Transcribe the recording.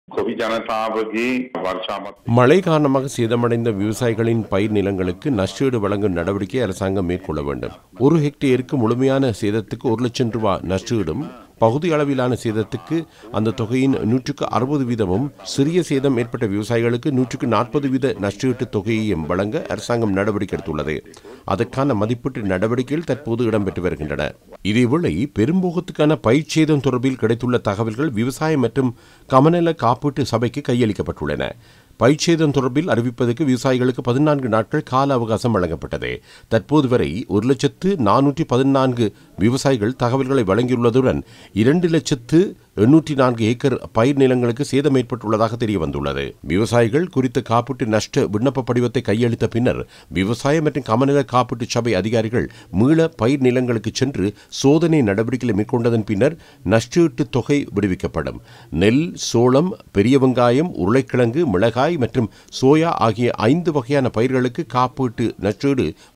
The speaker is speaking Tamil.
மழை காரணமாக சேதமடைந்த விவசாயிகளின் பயிர் நிலங்களுக்கு நஷ்டஈடு வழங்கும் நடவடிக்கை அரசாங்கம் மேற்கொள்ள வேண்டும். 1 ஹெக்டேருக்கு முழுமையான சேதத்துக்கு 1 லட்சம் ரூபாய் நஷ்டஈடும், பகுதி அளவிலான சேதத்துக்கு அந்த தொகையின் 160% சிறிய சேதம் ஏற்பட்ட விவசாயிகளுக்கு 140% நஷ்டஈட்டு தொகையையும் வழங்க அரசாங்கம் நடவடிக்கை எடுத்துள்ளது. அதற்கான மதிப்பீட்டு நடவடிக்கைகள் தற்போது இடம்பெற்று வருகின்றன. இதேவேளை பெரும்போகத்துக்கான பயிர் சேதம் தொடர்பில் கிடைத்துள்ள தகவல்கள் விவசாய மற்றும் கமநல காப்பீட்டு சபைக்கு கையளிக்கப்பட்டுள்ளன. பயிர்ச்சேதம் தொடர்பில் அறிவிப்பதற்கு விவசாயிகளுக்கு 14 நாட்கள் கால அவகாசம் வழங்கப்பட்டது. தற்போது வரை 1,414 விவசாயிகள் தகவல்களை வழங்கியுள்ளதுடன் 2,804 ஏக்கர் பயிர் நிலங்களுக்கு சேதம் ஏற்பட்டுள்ளதாக தெரிய வந்துள்ளது. விவசாயிகள் குறித்த காப்பீட்டு நஷ்ட விண்ணப்ப படிவத்தை கையளித்த பின்னர் விவசாய மற்றும் கமநல காப்பீட்டு சபை அதிகாரிகள் மீள பயிர் நிலங்களுக்கு சென்று சோதனை நடவடிக்கைகளை மேற்கொண்டதன் பின்னர் நஷ்டஈட்டு தொகை விடுவிக்கப்படும். நெல், சோளம், பெரிய வெங்காயம், உருளைக்கிழங்கு, மிளகாய் மற்றும் சோயா ஆகிய 5 வகையான பயிர்களுக்கு காப்பீட்டு நஷ்டஈடு